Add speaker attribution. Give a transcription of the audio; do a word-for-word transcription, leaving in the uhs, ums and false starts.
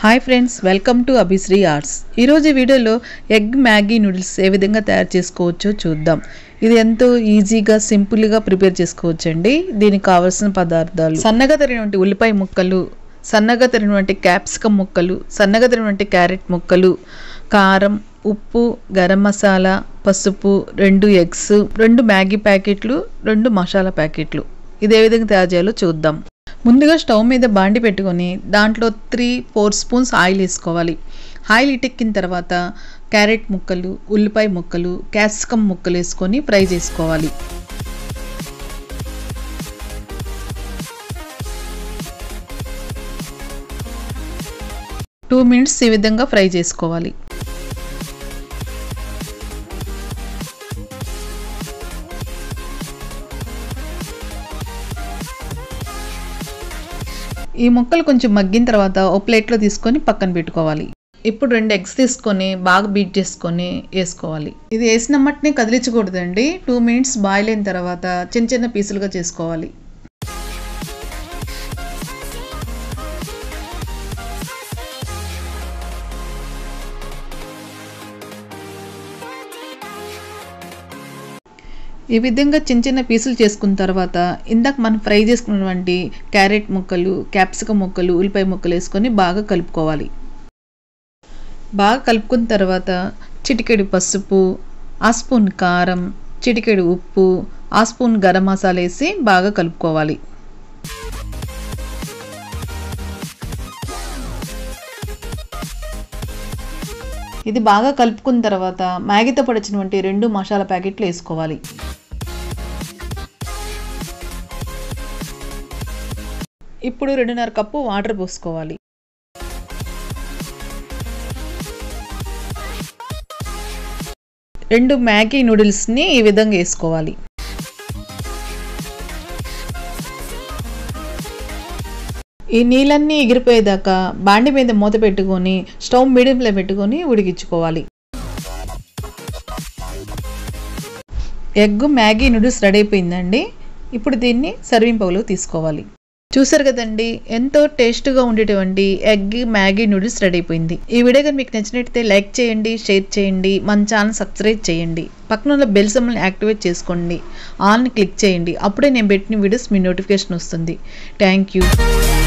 Speaker 1: Hi friends, welcome to Abhishri arts. ఈరోజు వీడియోలో egg Maggi noodles ఏ విధంగా తయారు చేసుకోవచ్చో చూద్దాం. ఇది ఎంతో ఈజీగా సింపుల్గా ప్రిపేర్ చేసుకోవచ్చండి. దీనికి కావాల్సిన పదార్థాలు: సన్నగా తరిగినటువంటి ఉల్లిపాయ ముక్కలు, సన్నగా తరిగినటువంటి క్యాప్సికమ్ ముక్కలు, సన్నగా తరిగినటువంటి క్యారెట్ ముక్కలు, కారం, ఉప్పు, గరం మసాలా, పసుపు, రెండు ఎగ్స్, రెండు మ్యాగీ ప్యాకెట్లు, రెండు మసాలా ప్యాకెట్లు. ఇది ఏ విధంగా తయారు చేయాలో చూద్దాం. ముందుగా స్టవ్ మీద బాండి పెట్టుకొని దాంట్లో త్రీ ఫోర్ స్పూన్స్ ఆయిల్ వేసుకోవాలి. ఆయిల్ ఇటెక్కిన తర్వాత క్యారెట్ ముక్కలు, ఉల్లిపాయ ముక్కలు, క్యాప్సికమ్ ముక్కలు వేసుకొని ఫ్రై చేసుకోవాలి. టూ మినిట్స్ ఈ విధంగా ఫ్రై చేసుకోవాలి. ఈ ముక్కలు కొంచెం మగ్గిన తర్వాత ఓ ప్లేట్లో తీసుకొని పక్కన పెట్టుకోవాలి. ఇప్పుడు రెండు ఎగ్స్ తీసుకొని బాగా బీట్ చేసుకొని వేసుకోవాలి. ఇది వేసిన మట్టిని కదిలించకూడదండి. టూ మినిట్స్ బాయిల్ అయిన తర్వాత చిన్న చిన్న పీసులుగా చేసుకోవాలి. ఈ విధంగా చిన్న చిన్న పీసులు చేసుకున్న తర్వాత ఇందాక మనం ఫ్రై చేసుకున్నటువంటి క్యారెట్ ముక్కలు, క్యాప్సికమ్ ముక్కలు, ఉల్లిపాయ ముక్కలు వేసుకొని బాగా కలుపుకోవాలి. బాగా కలుపుకున్న తర్వాత చిటికెడు పసుపు, ఆ స్పూన్ కారం, చిటికెడు ఉప్పు, ఆ స్పూన్ గరం మసాలా వేసి బాగా కలుపుకోవాలి. ఇది బాగా కలుపుకున్న తర్వాత మ్యాగీతో పడిచినటువంటి రెండు మసాలా ప్యాకెట్లు వేసుకోవాలి. ఇప్పుడు రెండున్నర కప్పు వాటర్ పోసుకోవాలి. రెండు మ్యాగీ నూడిల్స్ని ఈ విధంగా వేసుకోవాలి. ఈ నీళ్ళన్నీ ఎగిరిపోయేదాకా బాండి మీద మూత పెట్టుకొని స్టవ్ మీడియంలో పెట్టుకొని ఉడికించుకోవాలి. ఎగ్ మ్యాగీ నూడిల్స్ రెడీ అయిపోయిందండి. ఇప్పుడు దీన్ని సర్వింగ్ బౌల్లో తీసుకోవాలి. చూసారు కదండి, ఎంతో టేస్ట్గా ఉండేటువంటి ఎగ్ మ్యాగీ నూడిల్స్ రెడీ అయిపోయింది. ఈ వీడియో కానీ మీకు నచ్చినట్లయితే లైక్ చేయండి, షేర్ చేయండి, మన ఛానల్ సబ్స్క్రైబ్ చేయండి, పక్కన ఉన్న బెల్ సింబల్ని యాక్టివేట్ చేసుకోండి, ఆల్ని క్లిక్ చేయండి. అప్పుడే నేను పెట్టిన వీడియోస్ మీ నోటిఫికేషన్ వస్తుంది. Thank you.